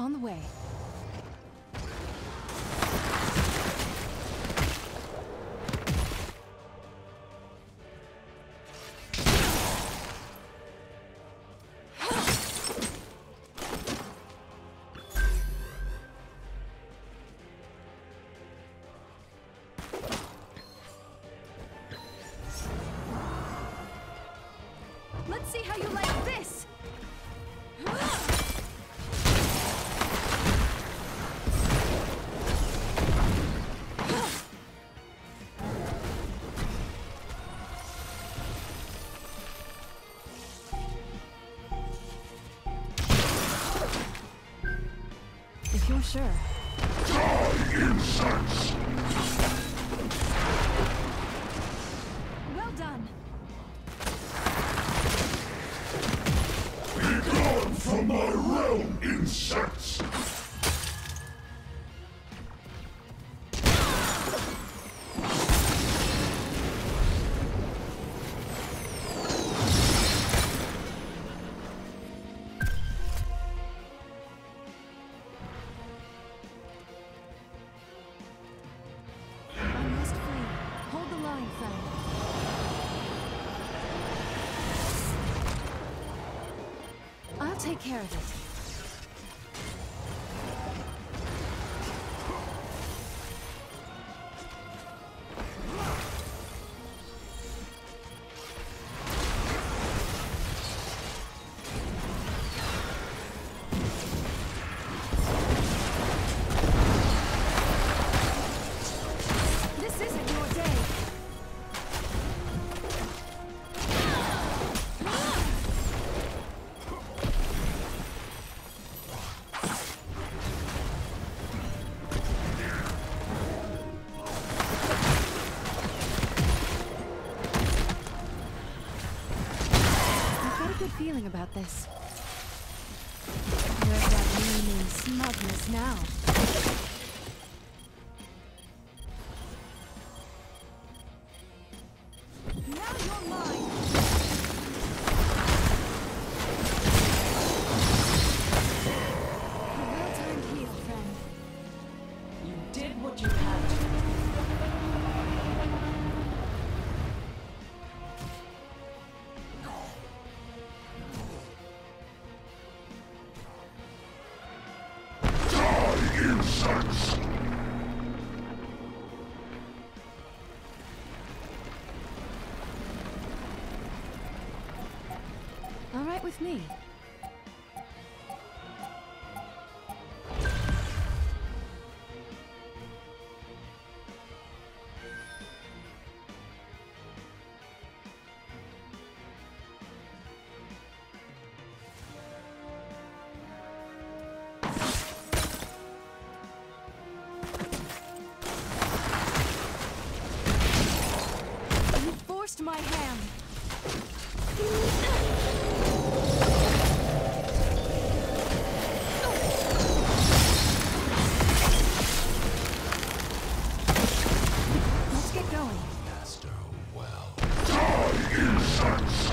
on the way. Let's see how you like this! If you're sure. Die, insects! Well done! Be gone from my realm, insects! I must flee. Hold the line, friend. I'll take care of it. This isn't your day. I've got a good feeling about this. Where's that meaning smugness now? Now you're mine! A well-timed heal, friend. You did what you had to. Die, insects! All right with me. You forced my hand. Let's get going. Master well. Die, insects!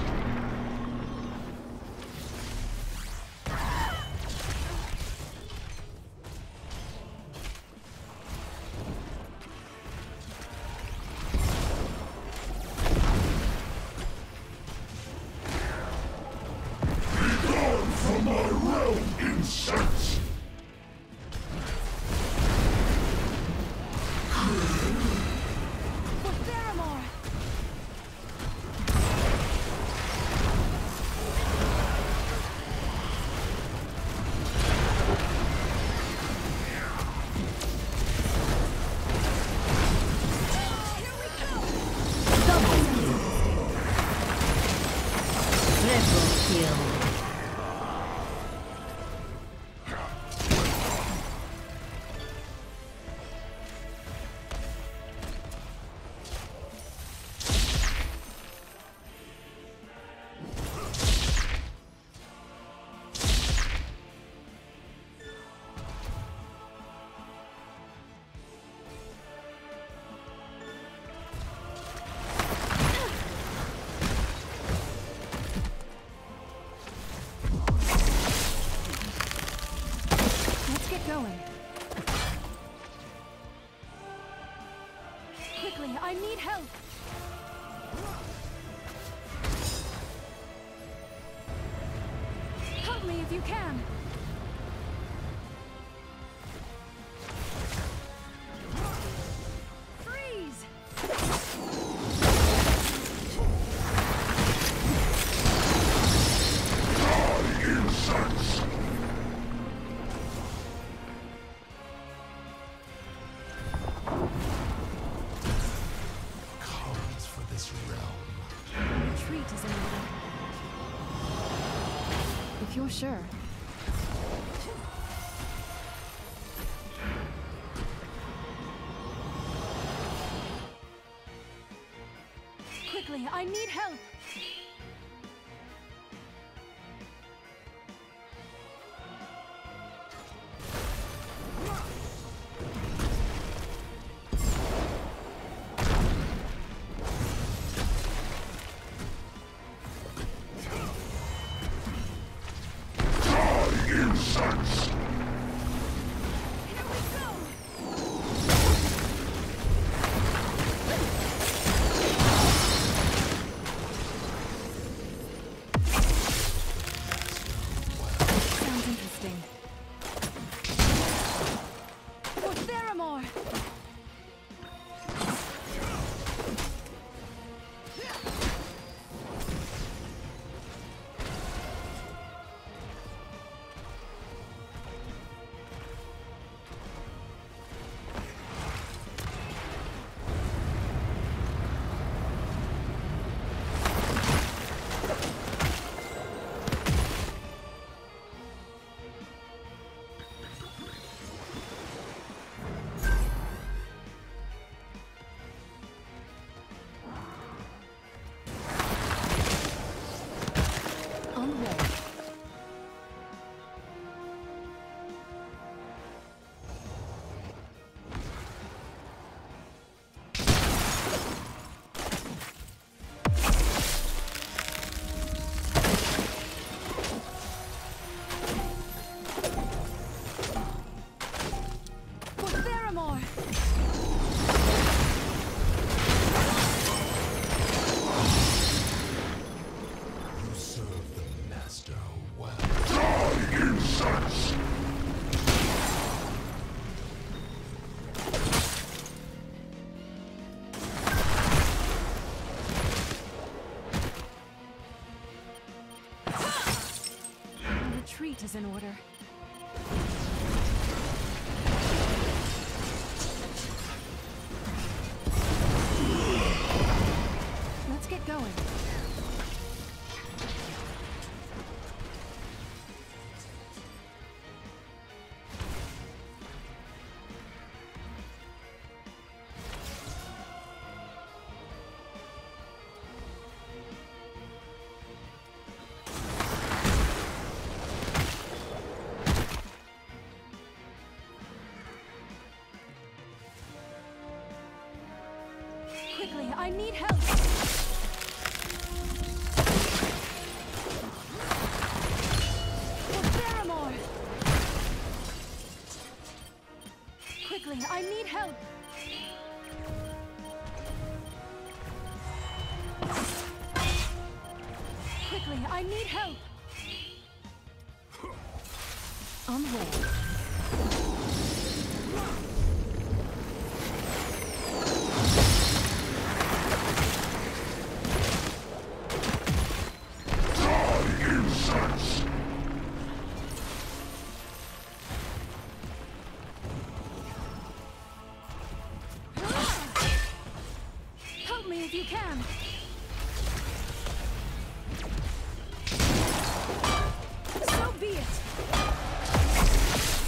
Be gone from my realm, insects! For Theramore! Here we go! Triple kill. going. Quickly, I need help! Help me if you can! Freeze! Insects! Comes for this realm. Retreat is in order. If you're sure. Quickly, I need help! Insects! Sounds interesting. For Theramore! On the way. For Theramore! You serve the master well. Die, insects! A retreat is in order. Let's get going. Quickly, I need help! For Theramore! Quickly, I need help! Quickly, I need help! On the way. Die, insects! Help me if you can! So be it!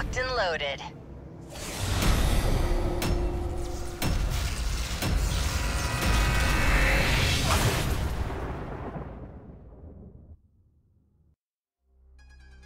Locked and loaded.